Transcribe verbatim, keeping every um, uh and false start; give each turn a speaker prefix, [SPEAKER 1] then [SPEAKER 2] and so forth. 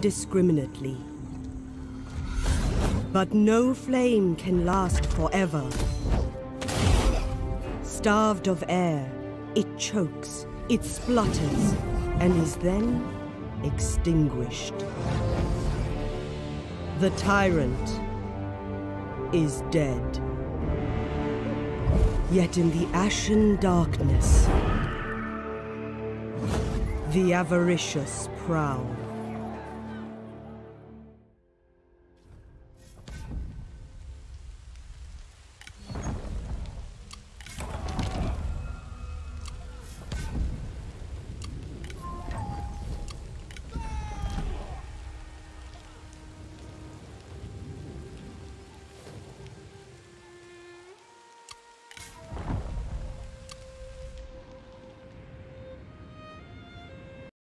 [SPEAKER 1] indiscriminately. But no flame can last forever. Starved of air, it chokes, it splutters, and is then extinguished. The tyrant is dead. Yet in the ashen darkness, the avaricious prowl.